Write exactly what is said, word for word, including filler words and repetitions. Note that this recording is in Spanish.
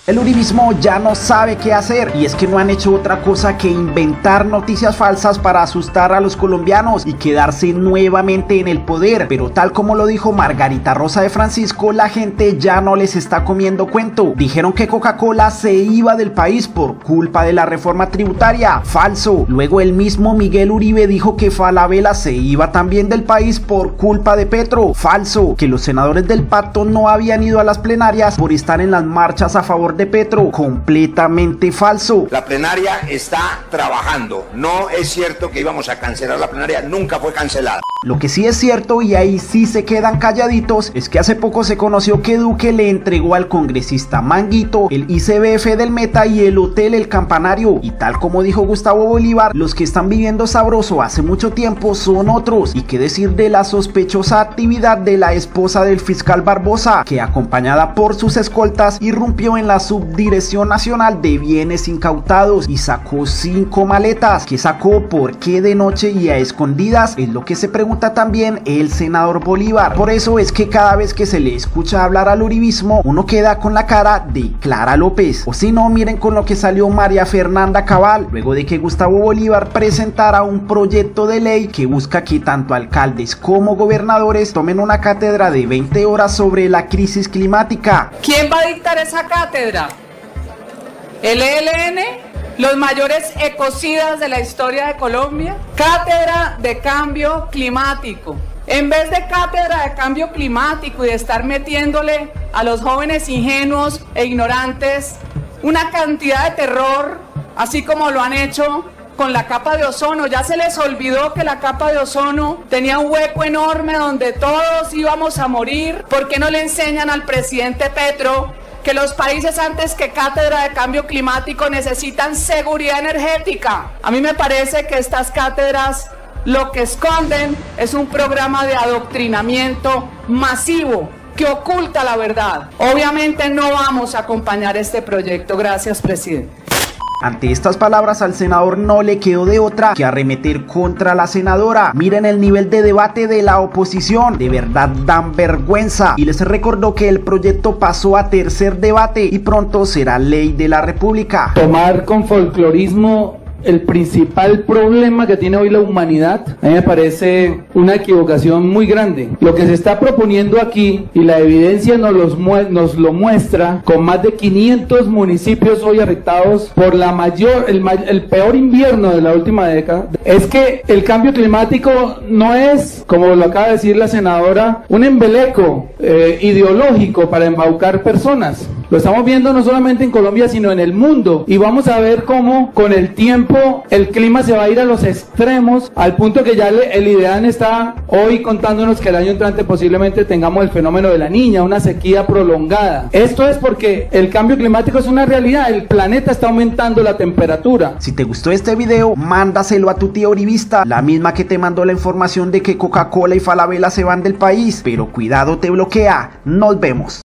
El uribismo ya no sabe qué hacer, y es que no han hecho otra cosa que inventar noticias falsas para asustar a los colombianos y quedarse nuevamente en el poder. Pero tal como lo dijo Margarita Rosa de Francisco, la gente ya no les está comiendo cuento. Dijeron que Coca-Cola se iba del país por culpa de la reforma tributaria. Falso. Luego el mismo Miguel Uribe dijo que Falabella se iba también del país por culpa de Petro. Falso. Que los senadores del pacto no habían ido a las plenarias por estar en las marchas a favor de Petro. Completamente falso. La plenaria está trabajando. No es cierto que íbamos a cancelar la plenaria, nunca fue cancelada. Lo que sí es cierto, y ahí sí se quedan calladitos, es que hace poco se conoció que Duque le entregó al congresista Manguito el I C B F del Meta y el Hotel El Campanario. Y tal como dijo Gustavo Bolívar, los que están viviendo sabroso hace mucho tiempo son otros. Y qué decir de la sospechosa actividad de la esposa del fiscal Barbosa, que acompañada por sus escoltas irrumpió en la Subdirección Nacional de Bienes Incautados y sacó cinco maletas. ¿Qué sacó? ¿Por qué de noche y a escondidas? Es lo que se pregunta también el senador Bolívar. Por eso es que cada vez que se le escucha hablar al uribismo, uno queda con la cara de Clara López. O si no, miren con lo que salió María Fernanda Cabal, luego de que Gustavo Bolívar presentara un proyecto de ley que busca que tanto alcaldes como gobernadores tomen una cátedra de veinte horas sobre la crisis climática. ¿Quién va a dictar esa cátedra? ¿El E L N? ¿Los mayores ecocidas de la historia de Colombia? Cátedra de cambio climático. En vez de cátedra de cambio climático y de estar metiéndole a los jóvenes ingenuos e ignorantes una cantidad de terror, así como lo han hecho con la capa de ozono, ya se les olvidó que la capa de ozono tenía un hueco enorme donde todos íbamos a morir. ¿Por qué no le enseñan al presidente Petro que los países antes que cátedra de cambio climático necesitan seguridad energética? A mí me parece que estas cátedras lo que esconden es un programa de adoctrinamiento masivo que oculta la verdad. Obviamente no vamos a acompañar este proyecto. Gracias, presidente. Ante estas palabras al senador no le quedó de otra que arremeter contra la senadora. Miren el nivel de debate de la oposición, de verdad dan vergüenza. Y les recordó que el proyecto pasó a tercer debate y pronto será ley de la República. Tomar con folclorismo el principal problema que tiene hoy la humanidad, a mí me parece una equivocación muy grande. Lo que se está proponiendo aquí, y la evidencia nos, los nos lo muestra, con más de quinientos municipios hoy afectados por la mayor, el, el peor invierno de la última década, es que el cambio climático no es, como lo acaba de decir la senadora, un embeleco eh, ideológico para embaucar personas. Lo estamos viendo no solamente en Colombia, sino en el mundo, y vamos a ver cómo con el tiempo el clima se va a ir a los extremos, al punto que ya el IDEAN está hoy contándonos que el año entrante posiblemente tengamos el fenómeno de la niña, una sequía prolongada. Esto es porque el cambio climático es una realidad, el planeta está aumentando la temperatura. Si te gustó este video, mándaselo a tu tía uribista, la misma que te mandó la información de que Coca-Cola y Falabella se van del país, pero cuidado, te bloquea. Nos vemos.